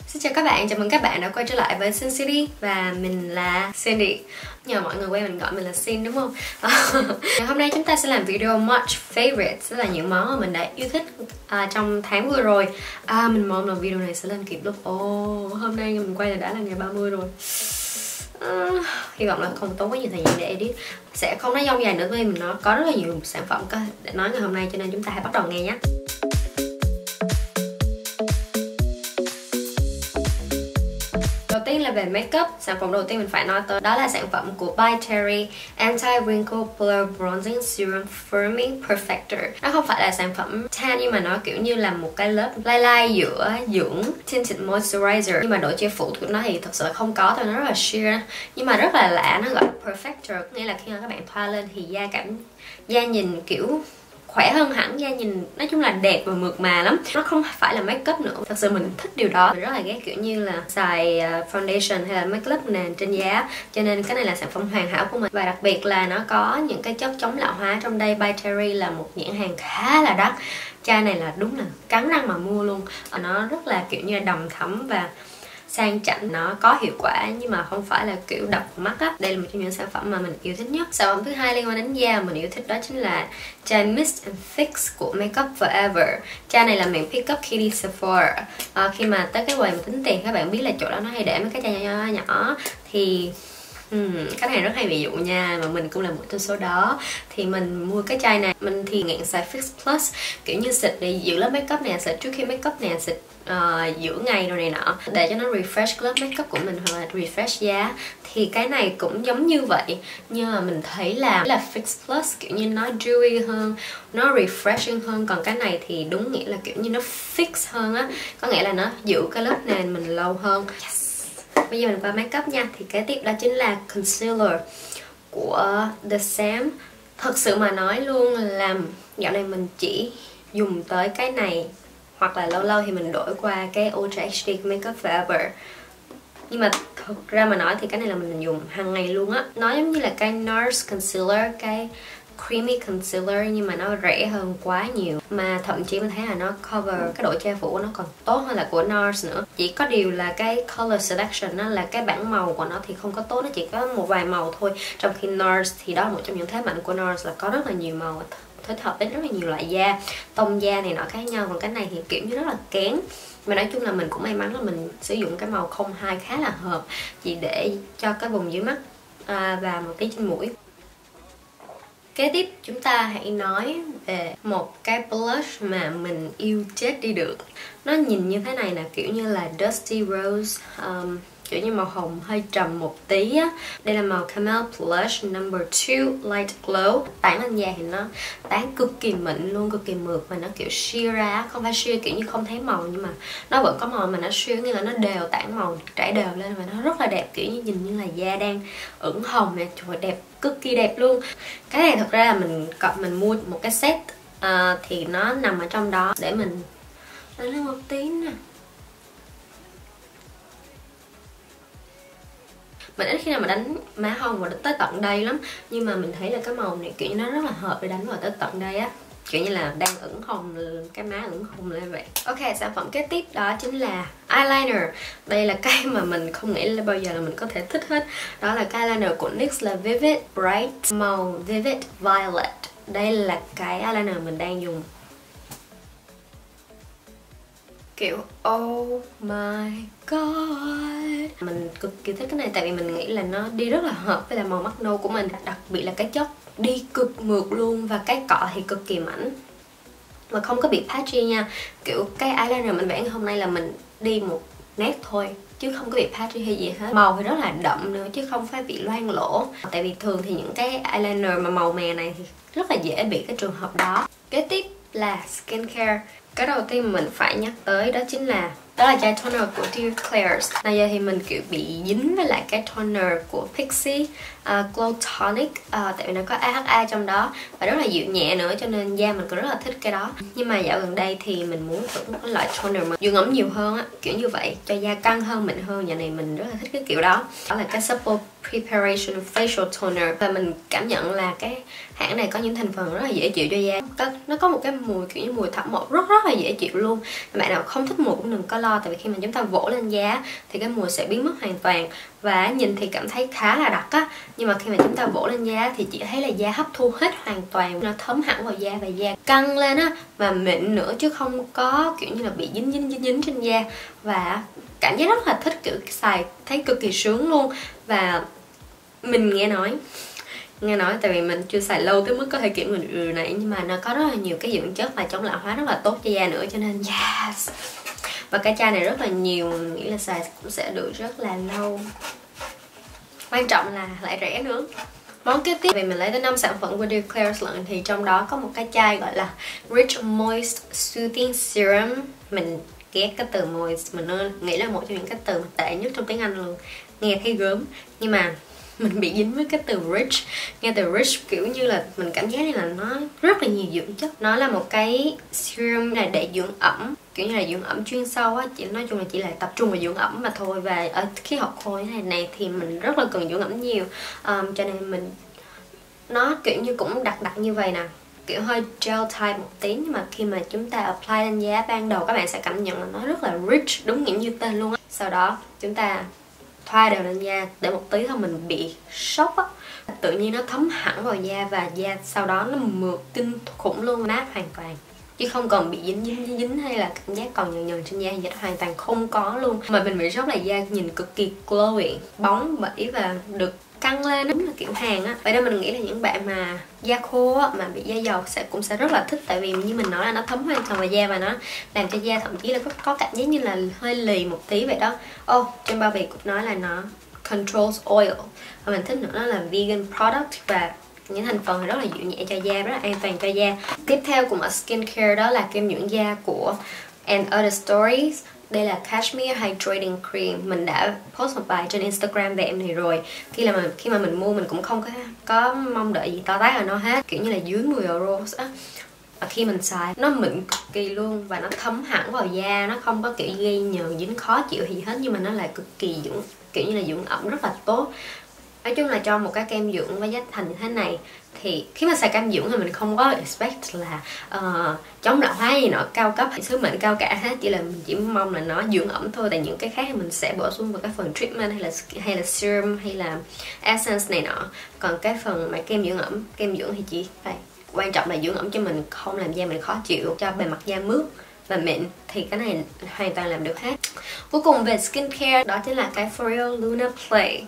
Xin chào các bạn, chào mừng các bạn đã quay trở lại với Sin City. Và mình là Cindy. Nhờ mọi người quen mình gọi mình là Sin đúng không? Hôm nay chúng ta sẽ làm video March Favorites, tức là những món mà mình đã yêu thích trong tháng vừa rồi. Mình mong là video này sẽ lên kịp lúc hôm nay mình quay là đã là ngày 30 rồi. Hy vọng là không tốn quá nhiều thời gian để edit. Sẽ không nói dông dài nữa vì mình có rất là nhiều sản phẩm để nói ngày hôm nay, cho nên chúng ta hãy bắt đầu nghe nhé. Đầu tiên là về makeup, sản phẩm đầu tiên mình phải nói tới đó là sản phẩm của By Terry Anti-Wrinkle Blur Bronzing Serum Firming Perfector. Nó không phải là sản phẩm tan nhưng mà nó kiểu như là một cái lớp lai giữa dưỡng tinted moisturizer, nhưng mà độ che phủ của nó thì thật sự là không có thôi, nó rất là sheer nhưng mà rất là lạ. Nó gọi là Perfector, nghĩa là khi mà các bạn thoa lên thì da nhìn kiểu khỏe hơn hẳn, da nhìn nói chung là đẹp và mượt mà lắm. Nó không phải là make up nữa, thật sự mình thích điều đó. Mình rất là ghét kiểu như là xài foundation hay là make up nền trên da, cho nên cái này là sản phẩm hoàn hảo của mình. Và đặc biệt là nó có những cái chất chống lão hóa trong đây. By Terry là một nhãn hàng khá là đắt, chai này là đúng là cắn răng mà mua luôn. Nó rất là kiểu như là đầm thẫm và sang chảnh, nó có hiệu quả nhưng mà không phải là kiểu đập mắt á. Đây là một trong những sản phẩm mà mình yêu thích nhất. Sản phẩm thứ hai liên quan đến da mình yêu thích đó chính là chai Mist and Fix của Makeup Forever. Chai này là mình pick up khi đi Sephora. Khi mà tới cái quầy mà tính tiền, các bạn biết là chỗ đó nó hay để mấy cái chai nhỏ thì cái này rất hay ví dụ nha, mà mình cũng là một trong số đó. Thì mình mua cái chai này, mình thì nghiện xài Fix Plus, kiểu như xịt để giữ lớp makeup nè, xịt trước khi makeup nè, xịt giữa ngày rồi này nọ để cho nó refresh lớp makeup của mình hoặc là refresh da. Thì cái này cũng giống như vậy, nhưng mà mình thấy là Fix Plus kiểu như nó dewy hơn, nó refreshing hơn, còn cái này thì đúng nghĩa là kiểu như nó fix hơn á, có nghĩa là nó giữ cái lớp nền mình lâu hơn. Yes. Bây giờ mình qua makeup nha. Thì cái tiếp đó chính là concealer của The Sam. Thật sự mà nói luôn là dạo này mình chỉ dùng tới cái này, hoặc là lâu lâu thì mình đổi qua cái Ultra HD Makeup Forever. Nhưng mà thực ra mà nói thì cái này là mình dùng hàng ngày luôn á. Nó giống như là cái NARS Concealer, cái creamy concealer, nhưng mà nó rẻ hơn quá nhiều. Mà thậm chí mình thấy là nó cover cái độ che phủ của nó còn tốt hơn là của NARS nữa. Chỉ có điều là cái color selection đó, là cái bảng màu của nó thì không có tốt, nó chỉ có một vài màu thôi. Trong khi NARS thì đó là một trong những thế mạnh của NARS, là có rất là nhiều màu thích hợp đến rất là nhiều loại da, tông da này nọ khác nhau. Còn cái này thì kiểu như rất là kén. Mà nói chung là mình cũng may mắn là mình sử dụng cái màu 02 khá là hợp, chỉ để cho cái vùng dưới mắt và một tí trên mũi. Kế tiếp chúng ta hãy nói về một cái blush mà mình yêu chết đi được. Nó nhìn như thế này nè, kiểu như là Dusty Rose, kiểu như màu hồng hơi trầm một tí á. Đây là màu Camel Blush number 2 Light Glow. Tán lên da thì nó tán cực kỳ mịn luôn, cực kỳ mượt, mà nó kiểu sheer ra, không phải sheer kiểu như không thấy màu, nhưng mà nó vẫn có màu mà nó sheer, như là nó đều tản màu trải đều lên và nó rất là đẹp, kiểu như nhìn như là da đang ửng hồng nè. Trời ơi, đẹp, cực kỳ đẹp luôn. Cái này thật ra là mình mua một cái set thì nó nằm ở trong đó. Để mình lên một tí nè. Mình ít khi nào mà đánh má hồng và tới tận đây lắm, nhưng mà mình thấy là cái màu này kiểu như nó rất là hợp để đánh vào tới tận đây á, kiểu như là đang ửng hồng, cái má ửng hồng lên vậy. Ok, sản phẩm kế tiếp đó chính là eyeliner. Đây là cái mà mình không nghĩ là bao giờ là mình có thể thích hết. Đó là cái eyeliner của NYX là Vivid Bright, màu Vivid Violet. Đây là cái eyeliner mình đang dùng. Kiểu oh my god, mình cực kỳ thích cái này, tại vì mình nghĩ là nó đi rất là hợp với là màu mắt nâu của mình. Đặc biệt là cái chất đi cực mượt luôn, và cái cọ thì cực kỳ mảnh và không có bị patchy nha. Kiểu cái eyeliner mình vẽ hôm nay là mình đi một nét thôi, chứ không có bị patchy hay gì hết. Màu thì rất là đậm nữa, chứ không phải bị loang lỗ. Tại vì thường thì những cái eyeliner mà màu mè này thì rất là dễ bị cái trường hợp đó. Kế tiếp là skincare. Cái đầu tiên mà mình phải nhắc tới đó chính là chai toner của Dear Klairs. Bây giờ thì mình kiểu bị dính với lại cái toner của Pixi Glow Tonic, tại vì nó có AHA trong đó và rất là dịu nhẹ nữa, cho nên da mình cũng rất là thích cái đó. Nhưng mà dạo gần đây thì mình muốn thử một cái loại toner mà dưỡng ẩm nhiều hơn á, kiểu như vậy, cho da căng hơn, mịn hơn. Dạo này mình rất là thích cái kiểu đó. Đó là cái Supple Preparation Facial Toner, và mình cảm nhận là cái Hãng này có những thành phần rất là dễ chịu cho da. Nó có một cái mùi kiểu như mùi thảo mộc rất là dễ chịu luôn. Bạn nào không thích mùi cũng đừng có lo, tại vì khi mà chúng ta vỗ lên da thì cái mùi sẽ biến mất hoàn toàn. Và nhìn thì cảm thấy khá là đặc á, nhưng mà khi mà chúng ta vỗ lên da thì chỉ thấy là da hấp thu hết hoàn toàn, nó thấm hẳn vào da và da căng lên á, và mịn nữa chứ không có kiểu như là bị dính trên da. Và cảm giác rất là thích, kiểu xài thấy cực kỳ sướng luôn. Và mình nghe nói tại vì mình chưa xài lâu tới mức có thể kiểm mình điều này, nhưng mà nó có rất là nhiều cái dưỡng chất mà chống lão hóa rất là tốt cho da nữa, cho nên yes. Và cái chai này rất là nhiều, mình nghĩ là xài cũng sẽ được rất là lâu. Quan trọng là lại rẻ nữa. Món kế tiếp, vì mình lấy tới 5 sản phẩm của Dear Klairs lận, thì trong đó có một cái chai gọi là Rich Moist Soothing Serum. Mình ghét cái từ moist, mình nghĩ là một trong những cái từ tệ nhất trong tiếng Anh luôn, nghe thấy gớm. Nhưng mà mình bị dính với cái từ rich. Nghe từ rich kiểu như là mình cảm giác như là nó rất là nhiều dưỡng chất. Nó là một cái serum này để dưỡng ẩm, kiểu như là dưỡng ẩm chuyên sâu á, nói chung là chỉ là tập trung vào dưỡng ẩm mà thôi. Và ở khí hậu khô như thế này thì mình rất là cần dưỡng ẩm nhiều, cho nên nó kiểu như cũng đặc như vậy nè, kiểu hơi gel type một tí, nhưng mà khi mà chúng ta apply lên da ban đầu các bạn sẽ cảm nhận là nó rất là rich, đúng nghĩa như tên luôn á. Sau đó chúng ta thoa đều lên da, để một tí thôi mình bị sốc á, tự nhiên nó thấm hẳn vào da và da sau đó nó mượt kinh khủng luôn, mát hoàn toàn, chứ không còn bị dính hay là cảm giác còn nhờn trên da, vậy hoàn toàn không có luôn. Mà mình bị sốc là da nhìn cực kỳ glowing, bóng bẩy và được căng lên, đúng là kiểu hàng á. Vậy nên mình nghĩ là những bạn mà da khô á, mà bị da dầu cũng sẽ rất là thích, tại vì như mình nói là nó thấm hoàn toàn vào da và nó làm cho da thậm chí là có cảm giác như là hơi lì một tí vậy đó. Trên bao bì cũng nói là nó controls oil, và mình thích nữa nó là vegan product, và những thành phần rất là dịu nhẹ cho da, rất là an toàn cho da. Tiếp theo cùng ở skincare đó là kem dưỡng da của And Other Stories. Đây là Cashmere Hydrating Cream. Mình đã post một bài trên Instagram về em này rồi. Khi mà mình mua mình cũng không có mong đợi gì to tát ở nó hết, kiểu như là dưới 10 euro á. Và khi mình xài nó mịn cực kỳ luôn, và nó thấm hẳn vào da, nó không có kiểu gây nhờn dính khó chịu gì hết, nhưng mà nó lại cực kỳ kiểu như là dưỡng ẩm rất là tốt. Nói chung là cho một cái kem dưỡng với giá thành như thế này thì khi mà xài kem dưỡng thì mình không có expect là chống lão hóa gì nọ cao cấp hay sứ mệnh cao cả hết, chỉ là mình chỉ mong là nó dưỡng ẩm thôi. Tại những cái khác thì mình sẽ bổ sung vào cái phần treatment hay là serum hay là essence này nọ. Còn cái phần mà kem dưỡng thì chỉ phải quan trọng là dưỡng ẩm cho mình, không làm da mình khó chịu, cho bề mặt da mướt và mịn, thì cái này hoàn toàn làm được hết. Cuối cùng về skincare đó chính là cái Foreo Luna Play.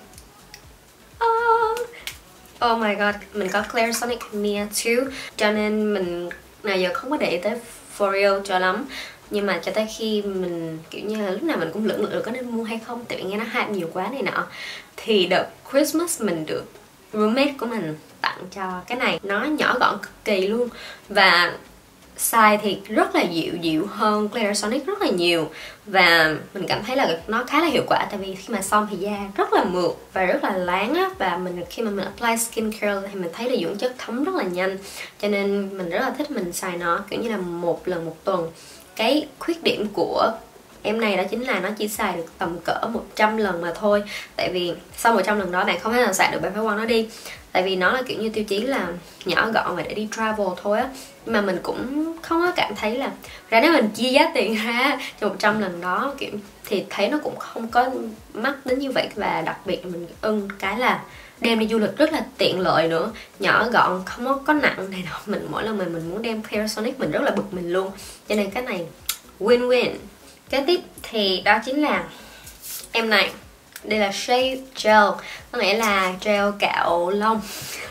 Oh my god, mình có Clarisonic Mia 2, cho nên mình nào giờ không có để ý tới Foreo cho lắm. Nhưng mà cho tới khi mình kiểu như là lúc nào mình cũng lưỡng lự có nên mua hay không, tại vì nghe nó hype nhiều quá này nọ. Thì đợt Christmas mình được roommate của mình tặng cho cái này. Nó nhỏ gọn cực kỳ luôn, và size thì rất là dịu hơn Clarisonic rất là nhiều. Và mình cảm thấy là nó khá là hiệu quả, tại vì khi mà xong thì da rất là mượt và rất là láng á. Và khi mà mình apply skincare thì mình thấy là dưỡng chất thấm rất là nhanh, cho nên mình rất là thích mình xài nó kiểu như là một lần một tuần. Cái khuyết điểm của em này đó chính là nó chỉ xài được tầm cỡ 100 lần mà thôi. Tại vì sau 100 lần đó bạn không thể nào xài được, bạn phải quăng nó đi. Tại vì nó là kiểu như tiêu chí là nhỏ gọn và để đi travel thôi á. Nhưng mà mình cũng không có cảm thấy là ra nếu mình chia giá tiền ra cho 100 lần đó kiểu thì thấy nó cũng không có mắc đến như vậy. Và đặc biệt mình ưng cái là đem đi du lịch rất là tiện lợi nữa, nhỏ gọn, không có nặng này đâu. Mỗi lần mình muốn đem Clarisonic mình rất là bực mình luôn, cho nên cái này win-win. Kế tiếp thì đó chính là em này. Đây là Shave Gel, có nghĩa là gel cạo lông.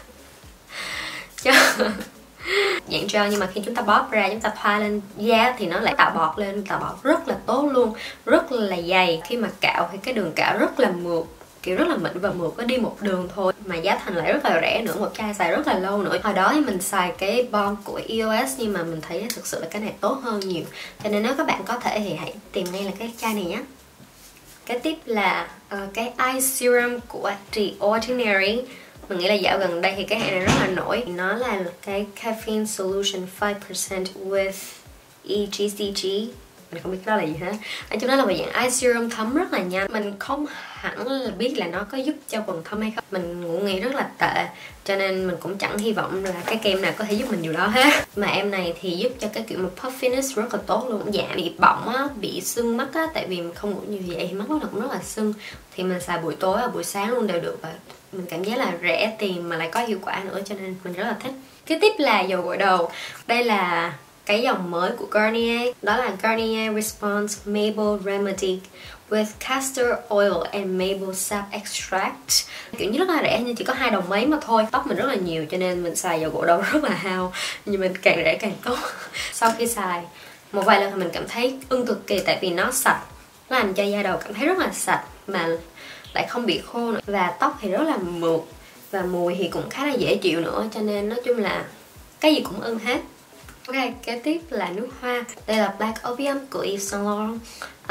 Dạng gel nhưng mà khi chúng ta bóp ra, chúng ta thoa lên da thì nó lại tạo bọt lên, tạo bọt rất là tốt luôn, rất là dày. Khi mà cạo thì cái đường cạo rất là mượt, kiểu rất là mịn và mượt, có đi một đường thôi. Mà giá thành lại rất là rẻ nữa, một chai xài rất là lâu nữa. Hồi đó thì mình xài cái balm của EOS, nhưng mà mình thấy thực sự là cái này tốt hơn nhiều. Cho nên nếu các bạn có thể thì hãy tìm ngay là cái chai này nhé. Cái tiếp là cái eye serum của The Ordinary. Mình nghĩ là dạo gần đây thì cái hãng này rất là nổi. Nó là cái caffeine solution 5% with EGCG mình không biết đó là gì hết. Nói chung đó là một dạng eye serum thấm rất là nhanh. Mình không hẳn là biết là nó có giúp cho quầng thâm hay không. Mình ngủ nghỉ rất là tệ, cho nên mình cũng chẳng hy vọng là cái kem nào có thể giúp mình điều đó hết. Mà em này thì giúp cho cái kiểu mà puffiness rất là tốt luôn. Dạ bị bỏng á, bị sưng mắt á, tại vì mình không ngủ nhiều vậy thì mắt nó cũng rất là sưng. Thì mình xài buổi tối và buổi sáng luôn đều được, và mình cảm giác là rẻ tiền mà lại có hiệu quả nữa, cho nên mình rất là thích. Kế tiếp là dầu gội đầu. Đây là cái dòng mới của Garnier, đó là Garnier Response Maple Remedy with castor oil and maple sap extract. Kiểu như rất là rẻ, nhưng chỉ có 2 đồng mấy mà thôi. Tóc mình rất là nhiều cho nên mình xài dầu gội đầu rất là hao, nhưng mình càng rẻ càng tốt. Sau khi xài một vài lần thì mình cảm thấy ưng cực kỳ, tại vì nó sạch, nó làm cho da đầu cảm thấy rất là sạch mà lại không bị khô nữa. Và tóc thì rất là mượt, và mùi thì cũng khá là dễ chịu nữa, cho nên nói chung là cái gì cũng ưng hết. Ok, kế tiếp là nước hoa. Đây là Black Opium của Yves Saint Laurent.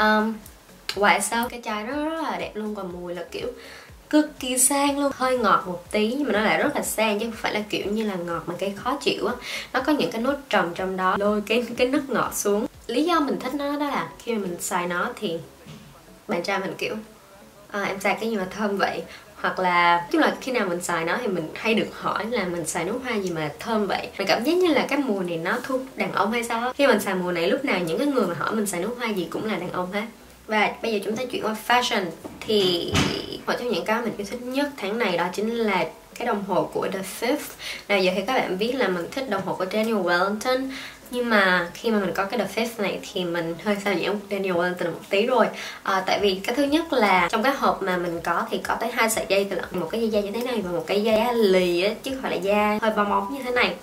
Ngoài sau cái chai rất là đẹp luôn, và mùi là kiểu cực kỳ sang luôn. Hơi ngọt một tí nhưng mà nó lại rất là sang, chứ không phải là kiểu như là ngọt mà cái khó chịu á. Nó có những cái nốt trầm trong đó, lôi cái nước ngọt xuống. Lý do mình thích nó đó là khi mà mình xài nó thì bạn trai mình kiểu em xài cái gì mà thơm vậy. Hoặc là chung là khi nào mình xài nó thì mình hay được hỏi là mình xài nước hoa gì mà thơm vậy. Mình cảm giác như là cái mùi này nó thu đàn ông hay sao. Khi mình xài mùi này, lúc nào những cái người mà hỏi mình xài nước hoa gì cũng là đàn ông hết. Và bây giờ chúng ta chuyển qua fashion. Thì một trong những cái mình yêu thích nhất tháng này đó chính là cái đồng hồ của The Fifth. Nào giờ thì các bạn biết là mình thích đồng hồ của Daniel Wellington, nhưng mà khi mà mình có cái The Fifth này thì mình hơi sao nhãng Daniel Wellington một tí rồi. Tại vì cái thứ nhất là trong cái hộp mà mình có thì có tới 2 sợi dây từ lận. Một cái dây da như thế này và một cái dây da lì á, chứ không phải là da hơi bong bóng như thế này.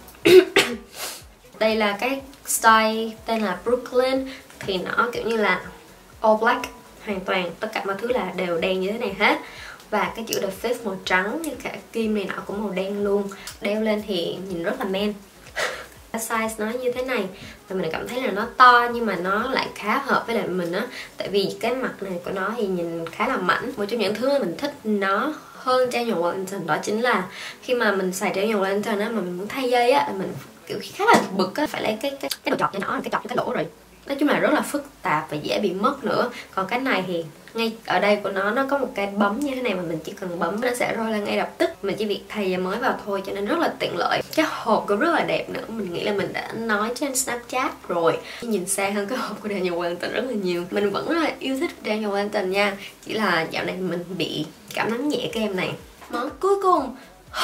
Đây là cái style tên là Brooklyn. Thì nó kiểu như là all black, hoàn toàn tất cả mọi thứ là đều đen như thế này hết. Và cái chữ The Fifth màu trắng, như cả kim này nọ cũng màu đen luôn. Đeo lên thì nhìn rất là men. Size nó như thế này và mình cảm thấy là nó to, nhưng mà nó lại khá hợp với lại mình á, tại vì cái mặt này của nó thì nhìn khá là mảnh. Một trong những thứ mà mình thích nó hơn Daniel Wellington đó chính là khi mà mình xài Daniel Wellington á, mà mình muốn thay dây á, mình kiểu khá là bực á, phải lấy cái đầu chọc cho nó, cái chọc cho cái lỗ rồi. Nói chung là rất là phức tạp và dễ bị mất nữa. Còn cái này thì ngay ở đây của nó có một cái bấm như thế này mà mình chỉ cần bấm nó sẽ rơi lên ngay lập tức. Mình chỉ việc thay dây mới vào thôi, cho nên rất là tiện lợi. Cái hộp cũng rất là đẹp nữa. Mình nghĩ là mình đã nói trên Snapchat rồi, nhìn xa hơn cái hộp của Daniel Wellington rất là nhiều. Mình vẫn rất là yêu thích Daniel Wellington nha, chỉ là dạo này mình bị cảm nắng nhẹ cái em này. Món cuối cùng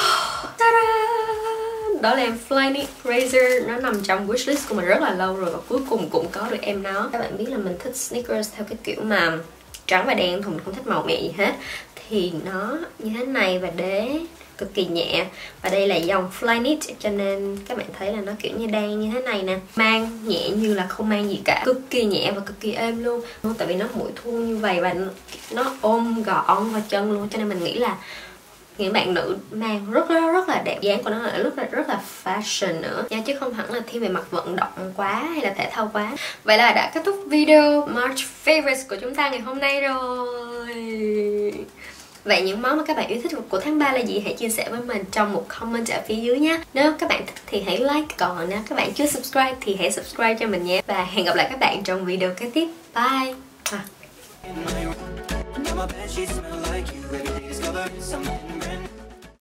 đó là em Flyknit Razor. Nó nằm trong wishlist của mình rất là lâu rồi và cuối cùng cũng có được em nó. Các bạn biết là mình thích sneakers theo cái kiểu mà trắng và đen thôi, mình không thích màu mè gì hết. Thì nó như thế này và đế cực kỳ nhẹ. Và đây là dòng Flyknit, cho nên các bạn thấy là nó kiểu như đan như thế này nè. Mang nhẹ như là không mang gì cả, cực kỳ nhẹ và cực kỳ êm luôn. Tại vì nó mũi thun như vậy và nó ôm gọn vào chân luôn, cho nên mình nghĩ là những bạn nữ mang rất là đẹp. Dáng của nó là rất là fashion nữa nha, chứ không hẳn là thiên về mặt vận động quá hay là thể thao quá. Vậy là đã kết thúc video March Favorites của chúng ta ngày hôm nay rồi. Vậy những món mà các bạn yêu thích của tháng 3 là gì? Hãy chia sẻ với mình trong một comment ở phía dưới nhé. Nếu các bạn thích thì hãy like, còn nếu các bạn chưa subscribe thì hãy subscribe cho mình nhé. Và hẹn gặp lại các bạn trong video kế tiếp. Bye. My bedsheets smell like you. Every day discovering something brand new.